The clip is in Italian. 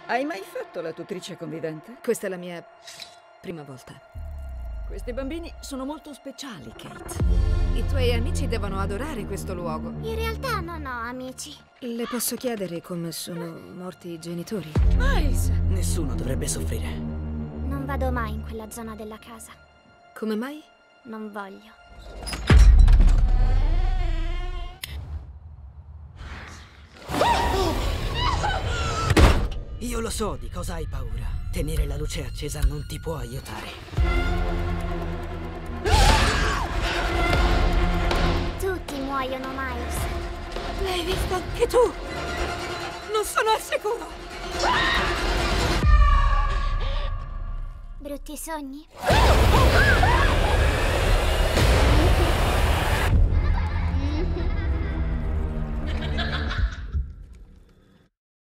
Hai mai fatto la tutrice convivente? Questa è la mia prima volta. Questi bambini sono molto speciali, Kate. I tuoi amici devono adorare questo luogo. In realtà non ho amici. Le posso chiedere come sono morti i genitori? Miles! Nessuno dovrebbe soffrire. Non vado mai in quella zona della casa. Come mai? Non voglio. Io lo so di cosa hai paura. Tenere la luce accesa non ti può aiutare. Tutti muoiono, Miles. L'hai visto anche tu? Non sono al sicuro! Brutti sogni?